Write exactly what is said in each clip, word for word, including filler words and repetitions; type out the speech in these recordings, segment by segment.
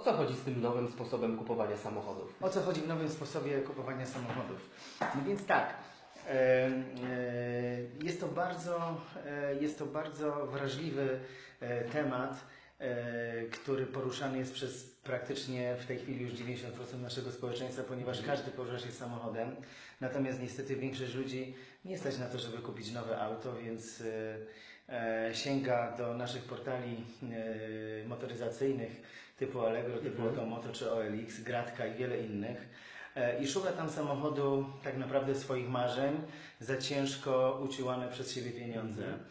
co chodzi z tym nowym sposobem kupowania samochodów? O co chodzi w nowym sposobie kupowania samochodów? No więc tak, e, e, jest to bardzo, e, jest to bardzo wrażliwy e, temat, e, który poruszany jest przez praktycznie w tej chwili już dziewięćdziesiąt procent naszego społeczeństwa, ponieważ każdy porusza się samochodem. Natomiast niestety większość ludzi nie stać na to, żeby kupić nowe auto, więc e, e, sięga do naszych portali e, motoryzacyjnych typu Allegro, typu Mhm. Otomoto czy O L X, Gratka i wiele innych. E, I szuka tam samochodu tak naprawdę swoich marzeń za ciężko uciłane przez siebie pieniądze. Mhm.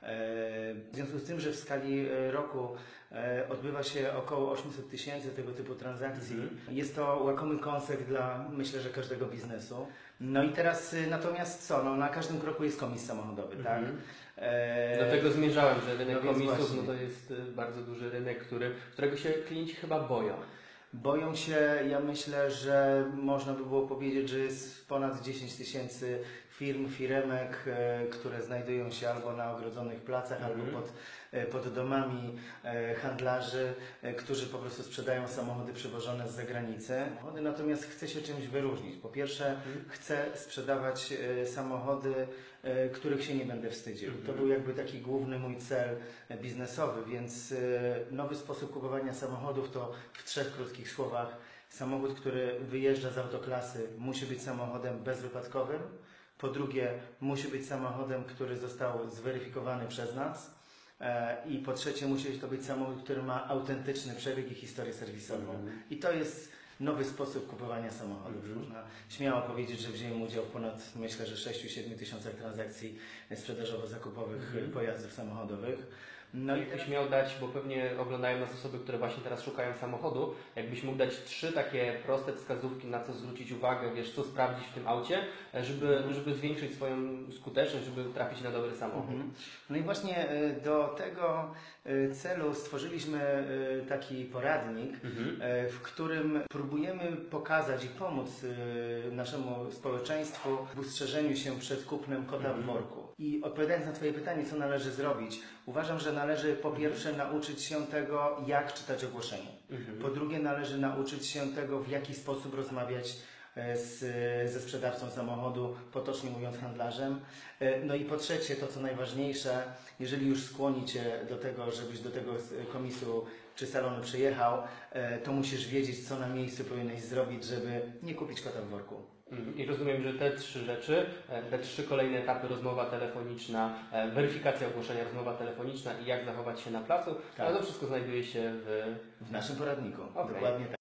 W związku z tym, że w skali roku odbywa się około osiemset tysięcy tego typu transakcji, Mhm. jest to łakomy kąsek dla, myślę, że każdego biznesu. No i teraz natomiast co? No, na każdym kroku jest komis samochodowy, Mhm. tak? E... Do tego zmierzałem, że rynek no więc komisów właśnie. no to jest bardzo duży rynek, który, którego się klienci chyba boją. Boją się, ja myślę, że można by było powiedzieć, że jest ponad dziesięć tysięcy firm, firemek, e, które znajdują się albo na ogrodzonych placach, Mhm. albo pod, e, pod domami e, handlarzy, e, którzy po prostu sprzedają samochody przywożone z zagranicy. Samochody natomiast chce się czymś wyróżnić. Po pierwsze, Mhm. chcę sprzedawać e, samochody, e, których się nie będę wstydził. Mhm. To był jakby taki główny mój cel e, biznesowy, więc e, nowy sposób kupowania samochodów to w trzech krótkich słowach: samochód, który wyjeżdża z autoklasy, musi być samochodem bezwypadkowym. Po drugie, musi być samochodem, który został zweryfikowany przez nas. E, I po trzecie, musi to być samochód, który ma autentyczny przebieg i historię serwisową. Mhm. I to jest nowy sposób kupowania samochodów. Mhm. Można śmiało powiedzieć, że wziąłem udział w ponad, myślę, że sześć do siedmiu tysiącach transakcji sprzedażowo-zakupowych Mhm. pojazdów samochodowych. No i Jakbyś miał dać, bo pewnie oglądają nas osoby, które właśnie teraz szukają samochodu, jakbyś mógł dać trzy takie proste wskazówki, na co zwrócić uwagę, wiesz, co sprawdzić w tym aucie, żeby, żeby zwiększyć swoją skuteczność, żeby trafić na dobry samochód. Mhm. No i właśnie y, do tego y, celu stworzyliśmy y, taki poradnik, Mhm. y, w którym próbujemy pokazać i pomóc y, naszemu społeczeństwu w ustrzeżeniu się przed kupnem kota Mhm. w worku. I odpowiadając na Twoje pytanie, co należy zrobić, uważam, że należy po pierwsze nauczyć się tego, jak czytać ogłoszenie. Mhm. Po drugie, należy nauczyć się tego, w jaki sposób rozmawiać z, ze sprzedawcą samochodu, potocznie mówiąc handlarzem. No i po trzecie, to co najważniejsze, jeżeli już skłoni Cię do tego, żebyś do tego komisu czy salonu przyjechał, to musisz wiedzieć, co na miejscu powinieneś zrobić, żeby nie kupić kota w worku. I rozumiem, że te trzy rzeczy, te trzy kolejne etapy, rozmowa telefoniczna, weryfikacja ogłoszenia, rozmowa telefoniczna i jak zachować się na placu, Tak. ale to wszystko znajduje się w, W naszym poradniku. Okay. Dokładnie tak.